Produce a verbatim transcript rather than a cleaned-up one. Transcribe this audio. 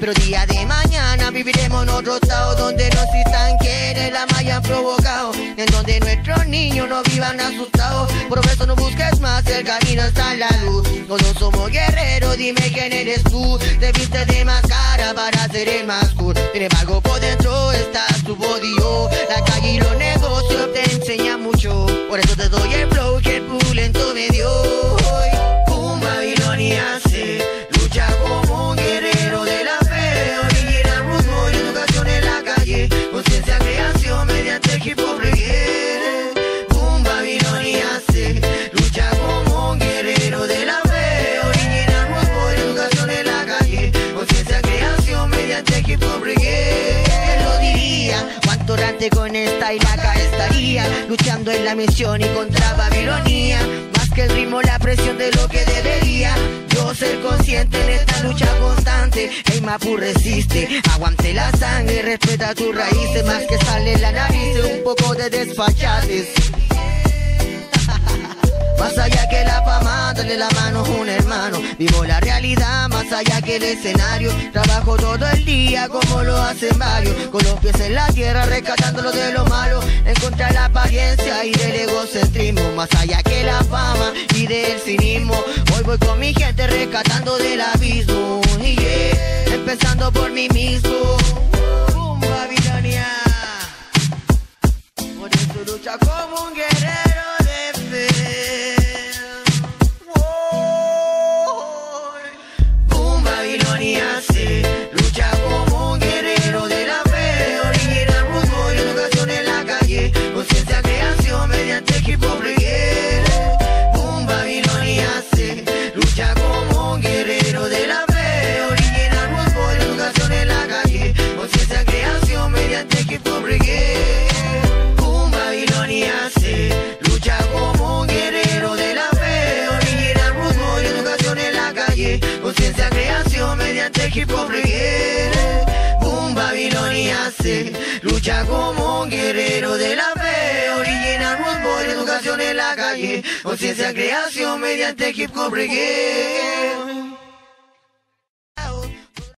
Pero día de mañana viviremos en otro estado donde no existan quienes la hayan provocado, en donde nuestros niños no vivan asustados. Por eso no busques más, el camino está en la luz. Todos somos guerreros, dime quién eres tú. Te viste de máscara para ser el más cool. Sin embargo por dentro estás tu body, oh. La calle y los negocios te enseñan mucho. Por eso te doy el flow que el pulento me dio. Un Babilonia se lucha como un guerrero de la fe. Original root boy, educación en la calle. Conciencia, creación mediante hip hop reggae. Un Babilonia se lucha como un guerrero de la fe. Original root boy, educación en la calle. Conciencia, creación mediante hip hop reggae. ¿Quién lo diría? Cuánto rante con esta y la acá estaría luchando en la misión y contra Babilonia. Más que el ritmo, la presión de lo que debería yo ser consciente en esta lucha constante. Hey Mapu resiste, aguante la sangre, respeta tus raíces. Más que sale la nariz, un poco de desfachates. Más allá que la fama, dale la mano a un hermano. Vivo la realidad, más allá que el escenario. Trabajo todo el día como lo hacen varios, con los pies en la tierra, rescatándolo de lo malo. En contra de la apariencia y del egocentrismo. Más allá que la fama y del cinismo. Hoy voy con mi gente rescatando del abismo. Y yeah, empezando por mí mismo. Boom, Babilonia. Por eso lucha como un guerrero de fe. Babilonia se lucha como un guerrero de la fe. Original root boy, educación en la calle. Conciencia, creación mediante hip hop reggae. Boom, Babilonia se lucha como un guerrero de la fe. Original root boy, educación en la calle. Conciencia, creación mediante hip hop reggae. Boom, Babilonia se lucha como un guerrero de la fe. Original root boy, educación en la calle. Conciencia, creación mediante hip hop reggae. Boom, Babilonia se lucha como un guerrero de la fe. Original root boy, educación en la calle. Conciencia, creación mediante hip hop reggae.